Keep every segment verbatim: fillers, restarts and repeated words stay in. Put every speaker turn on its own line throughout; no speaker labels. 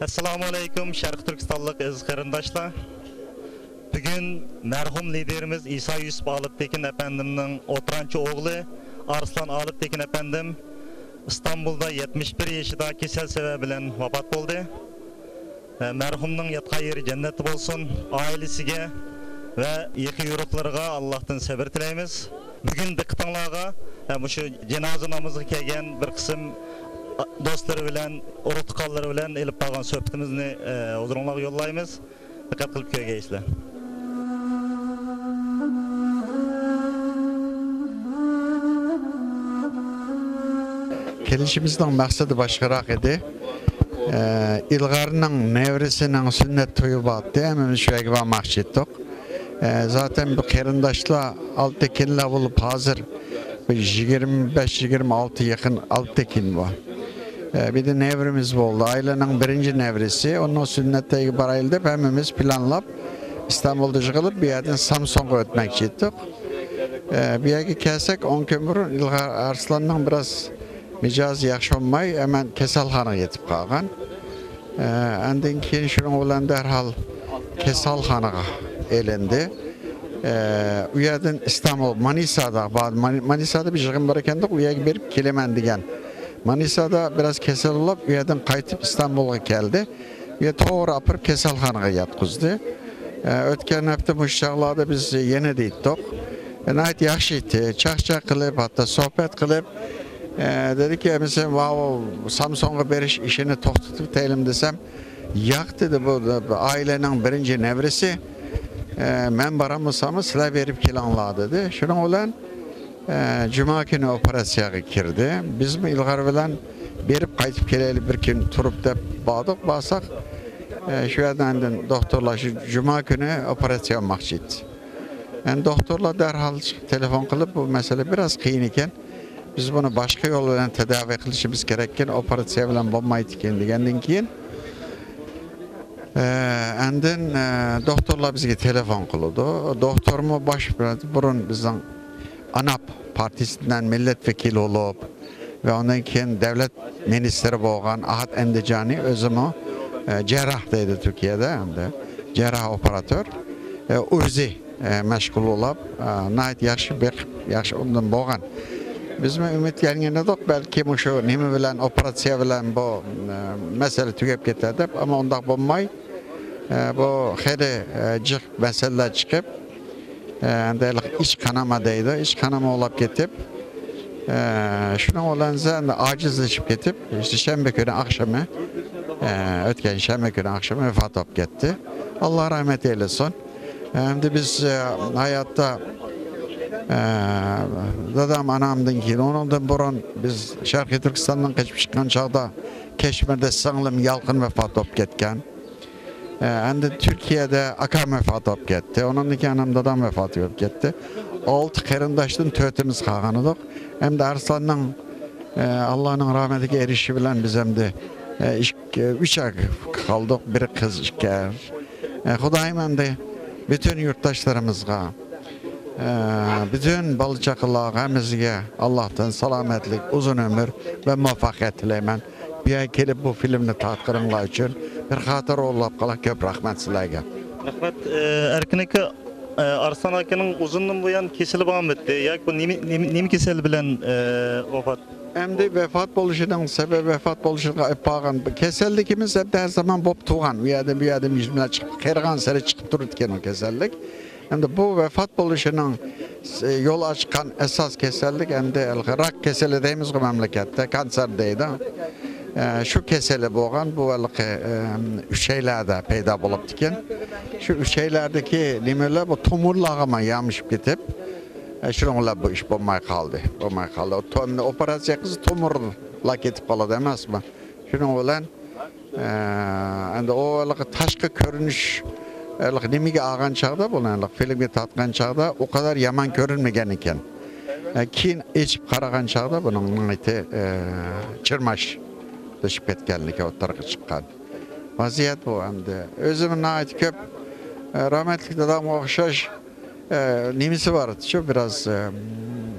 Assalamu alaykum Sharq Turkistonlik aziz qarindoshlar. Bugun marhum liderimiz İsa Yusuf Aliptekin efendimning o'ttirinchi o'g'li Arslan Aliptekin efendim İstanbulda yetmish bir yoshida kasal sababi bilan vafot bo'ldi. Marhumning yotgan yeri jannat bo'lsin, oilasiga va yaqin yurtlarga Allohdan sabr tilaymiz. Bugun diqqatingizga shu janoza namoziga kelgan bir qism dostları bilen, orutqanları bilen elip bağlan söhbetimizni huzurunuza yollaymiz. Dikkat qilib ko'rgaysizlar.
Kelişimizden maksatı başkarak idi. Ee, İlgarının nevresinin sünnet toyu battı. Hemen şöyle bakmak ettik. Ee, zaten bu kerindaşla Altekin'le bulup hazır yigirma besh yigirma olti yakın Altekin var. Bir de nevrimiz oldu. Ailenin birinci nevresi. Onun sünnetteki barayıldı. Hemimiz planlap İstanbul'da çıkılıp bir yerden Samsun'a ötmek gittik. Bir yere kelsek on gün burun İlgar Arslan'ın biraz micazı yaxşı olmay hemen kesalxana yetip kalgan. Ondan keyin şunun olan derhal kesalxanaga elendi. U yerden İstanbul, Manisa'da, Manisa'da bir yığın var ekendik. U yerga berip kelemen degan. Manisa'da biraz kesel olup, yerden kaytıp İstanbul'a geldi. Ve toğru apırıp keselxanaga yatkızdı. Ee, ötken hafta bu şahlarda biz yeni deyittik. E, nahit yaxşıydı. Çak-çak kılıp, hatta sohbet kılıp, e, dedi ki, mesela wow, Samsun'a beriş işini toxtutup değilim desem, yak dedi bu, bu ailenin birinci nevresi. E, men baramısamı silah verip kilanla dedi. Şunun olan, Ee, Cuma günü operasyaya girdi. Biz mi İlgar bilen berip kayıtıp geleli bir gün turup da bağdık, bağsak e, şu yerden doktorlar şu Cuma günü operasyon makçıydı. Yani doktorlar derhal telefon kılıp bu mesele biraz kıyın iken biz bunu başka yollarla tedavi kılışımız gerekken operasyon bilen bulmaydı kendi kendinden keyin. Endin e, doktorlar bizge telefon kıldı. Doktorumu baş burun bizden ANAP partisinden milletvekili olup ve ondan keyin devlet ministeri bolgan Ahat Endicani özümü e, cerrahdaydı Türkiye'de hem de cerrah operatör e, Urzi e, meşgul olup e, nayet yaxşı bir yaxşı ondan bolgan. Biz mi ümit gelgenedik belki bu şu nemi bilen operasyon bilen bu e, mesele tügep getirdi ama ondan bulmay e, bu hedi e, cık meseleler çıkıp Eee iç kanamadaydı. İç kanama olup gidip eee şuna olan zaten acizleşip gidip işte şembe günü akşamı eee ötken şembe günü akşamı vefat olup gitti. Allah rahmet eylesin. Hem de biz e, hayatta eee dadam anamdan keyin ondan burun biz Şarkı Türkistan'dan kaçıp çıkan çağda Keşmir'de singlim Yalqın vefat olup ketken. Hem de Türkiye'de akam vefat olup gitti. Onun iki anam dadam vefat olup gitti. Altı kerindaştın tötümüz kalganıdık. Hem de Arslan'ın e, Allah'ın rahmetine erişi bilen biz hem de e, iş, e, üç ay kaldık. Bir kız iki er. E, Hudayım hem de bütün yurttaşlarımızga, e, bütün balıcaklığa, hemizge Allah'tan salametlik, uzun ömür ve muvaffakiyet dileymen. Bir ay gelip bu filmini tatkırınlar için bir hatır olup kalak köp rahmet sizlerge.
Rahmet, Erkin aka, Arslan akanın uzunluğun bu yan kesili bağım etti. Ya bu nemi keseli bilen vefat?
Hem de vefat boluşunun sebebi vefat boluşuna bağın. Kesellikimiz hep de her zaman bop tuğan. Bir yerde bir yerde yüzüne çıkıp, kergan sere çıkıp dururken o kesellik. Hem de bu vefat boluşunun yol açkan esas kesellik hem de rak keseli deyimiz bu memlekette, kanser deydi. Ee, şu keseli boğan bu alık e, üşeylerde peyda bulup diken. Şu üşeylerdeki limeler bu tomurlağıma yamışıp gidip e, şununla bu iş bulmaya kaldı. Bulmaya kaldı. O tom, operasyon kızı tomurla gidip kaladı demez mi? Şunun olan e, o alık taşkı görünüş alık nimige ağan çağda bu alık filmi tatkan çağda o kadar yaman görünmegen iken. E, kin içip karagan çağda bunun iti e, çırmaş. Dışıp etkenlik o tarafa çıkan. Vaziyet bu hem de. Özümün ait köp e, rahmetli adam okşaş e, nimisi var. Şu biraz e,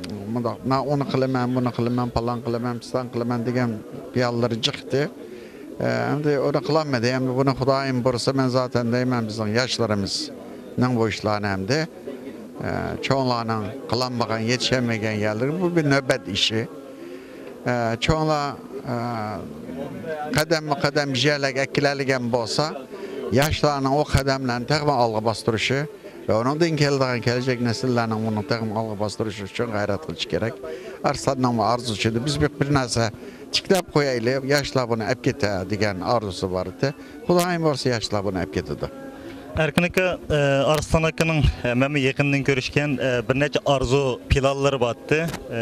onu kılamam, bunu kılamam, falan kılamam, stan kılamam degen piyalları çıktı. Endi onu kılanmadı. Endi bunu Xudayım bursa men zaten deymen bizim yaşlarımızın bu işlerini hem de çoğunlarının kılanmagan, yetişemegen yerleri bu bir nöbet işi. Çoğunlar kadem kadem bir şeyler ekileligen bolsa yaşlarının o kademlerini tekrar algı bastırışı ve onun din keldiğin gelecek nesillerinin bunu tekrar algı bastırışı için gayret kılış gerek. Arslanın arzusu biz bir bir narsa çıkıp koyaylı yaşlar bunu hep gete diyen arzusu vardı. Xudayım varsa yaşlar bunu hep getedi.
Erkinlikə Arslan Akının məmə yakından görüşkən bir neçə arzu planları battı.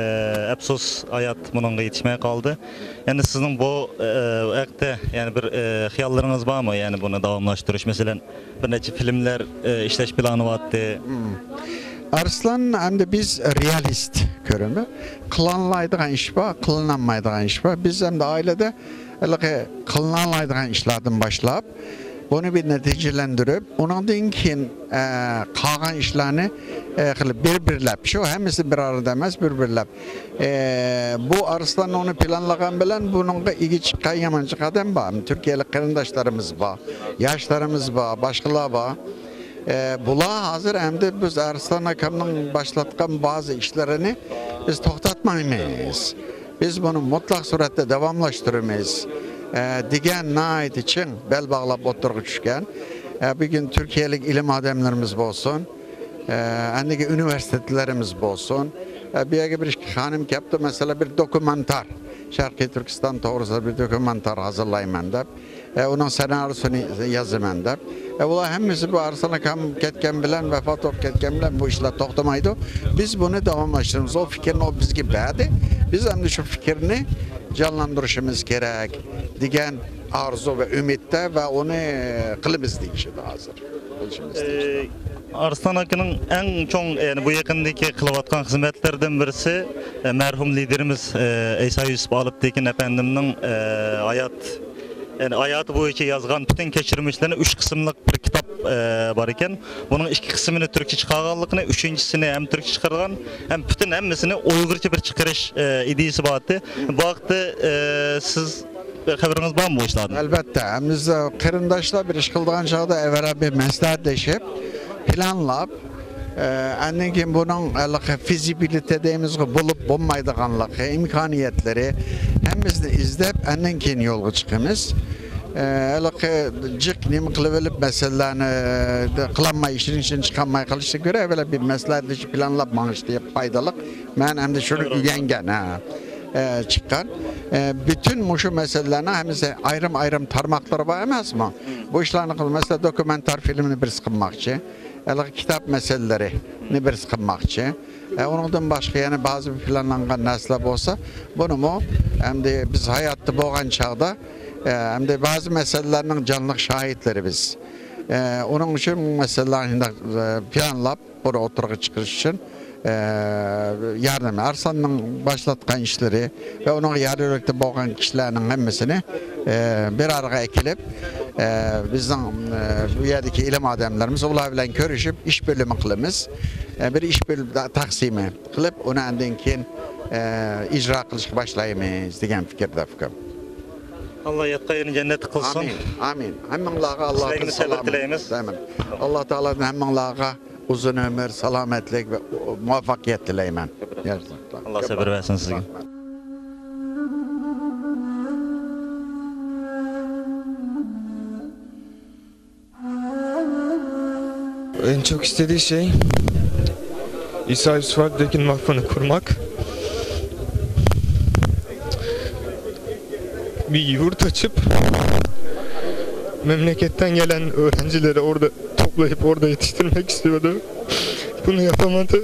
Əfsus hayat bununla yetişmeye kaldı. Yani sizin bu əqdə yani bir xiyallarınız var mı? Yani bunu davamlaştırış. Mesela bir neçə filmler işleş planı battı.
Hmm. Arslan hem de biz realist körümü. Kılanlaydığın iş var, kılınanmaydığın iş var. Biz hem de ailede kılınanlaydığın işlerden başlayıp bunu bir neticelendirip, onun dinkin e, kalan işlerini e, bir-birlep, şu hemisi bir arada demez, bir-birlep. E, bu Arslan onu planlayan bilen, bunun da iyi çıkan yamancı kadem var. Türkiye'li kırındaşlarımız var, yaşlarımız var, başkalar var. E, bula hazır hem de biz Arslan Akam'ın başlatkan bazı işlerini biz toktatmayız. Biz bunu mutlak surette devamlaştırmayız. E, digen nait için bel bağlap oturuşken e, bir gün Türkiye'lik ilim adamlarımız olsun, e, andaki üniversitelerimiz olsun. E, bir bir hanım yaptı mesela bir dokumentar. Şarkı Türkistan doğrusu bir dokumentar hazırlayman da. E, onun senaryosunu yazıman da. E, bunlar hemisi bu Arslan Akam ketken bilen, vefat olup ketken bilen bu işler toktamaydı. Biz bunu devamlaştırırız. O fikrin o bizgi bədi. Biz hem de şu fikrini canlandırışımız gerek. Digen arzu ve ümitte ve onu kılımız deyişi de hazır.
Ee, Arslan Akının en çok yani bu yakındaki kılıvatkan hizmetlerden birisi e, merhum liderimiz e, İsa Yusuf Alıptekin Efendimiz'in e, hayat yani hayatı boyunca yazgan bütün geçirmişlerini üç kısımlık bir kitap e, var iken bunun iki kısmını Türkçe çıkarganlıkını, üçüncüsünü hem Türkçe çıkargan hem bütün hemmisini Uygurca bir çıkarış e, ideyası vardı. Bu vakti e, siz haberiniz var mı bu işlerden?
Elbette. Biz kırındaşla bir iş kıldığın çağda evvela bir mesleğetleşip planlap annen ki bunun fizibilite dediğimiz bulup bulmaydıganlık imkaniyetleri hemimizni izlep annen ki yolga çıkımız. Elbette cık nimi kılıverip meselelerini kılanma işin için çıkanmaya kalıştık göre evvela bir mesleğetleşip planlap manış diye faydalık. Ben hem de şunu yengen ha. E, çıkan e, bütün muşu meselelerine hemize ayrım ayrım tarmakları var emez mi? Bu işlerini kıl mesela dokumentar filmini bir sıkınmakçı, yani kitap meselelerini bir sıkınmakçı. E, ondan başka yani bazı bir planlanan nesle olsa bunu mu hem de biz hayatta boğan çağda e, hem de bazı meselelerinin canlılık şahitleri biz. E, onun için meselelerini planlap burada oturuğa çıkış için Ee, yardım Arslan'ın başlatkan işleri ve onun yararlıkta boğan kişilerin hemmisini e, bir araya ekilip e, bizden e, bu yerdeki ilim adamlarımız onlarla görüşüp iş bölümü kılımız e, bir iş bölümü taksimi kılıp onu endinkin e, icra kılışık başlayımız diyen fikirde fikir.
Allah yatkayını cennet kılsın.
Amin. Amin. Hemenlağa Allah'ın selamı. Allah Teala'nın hemenlağa uzun ömür, selametlik ve muvaffakiyet dileymen.
Allah sabır versin size.
En çok istediği şey İsa Yusuf Alptekin Vakfı'nı kurmak. Bir yurt açıp memleketten gelen öğrencileri orada toplayıp orada yetiştirmek istiyordu. Bunu yapamadı.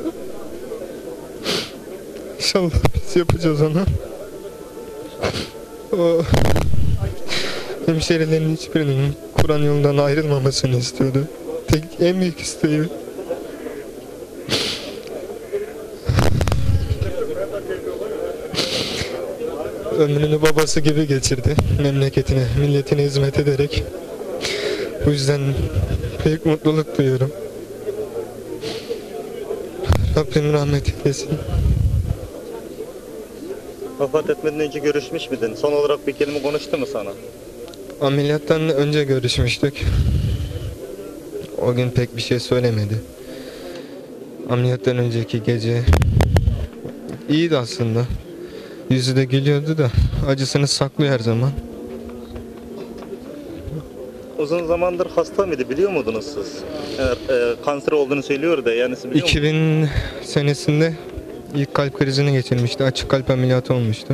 İnşallah biz yapacağız onu. O hemşehrilerin hiçbirinin Kur'an yolundan ayrılmamasını istiyordu. Tek en büyük isteği. Ömrünü babası gibi geçirdi. Memleketine, milletine hizmet ederek. Bu yüzden pek mutluluk duyuyorum. Rabbim rahmet eylesin.
Vefat etmeden önce görüşmüş müydün? Son olarak bir kelime konuştu mu sana?
Ameliyattan önce görüşmüştük. O gün pek bir şey söylemedi. Ameliyattan önceki gece iyiydi aslında. Yüzü de gülüyordu da acısını saklıyor her zaman.
Uzun zamandır hasta mıydı biliyor muydunuz siz? Eğer e, kanser olduğunu söylüyor da yani siz biliyor musunuz?
iki bin senesinde ilk kalp krizini geçirmişti. Açık kalp ameliyatı olmuştu.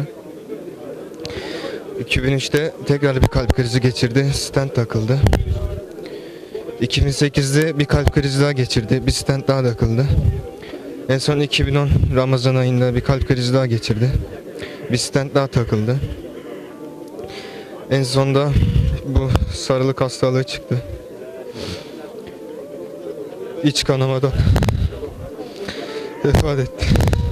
iki bin üçte tekrar bir kalp krizi geçirdi. Stent takıldı. iki bin sekizde bir kalp krizi daha geçirdi. Bir stent daha takıldı. En son iki bin on Ramazan ayında bir kalp krizi daha geçirdi. Bir stent daha takıldı. En sonda bu sarılık hastalığı çıktı. İç kanamadan vefat etti.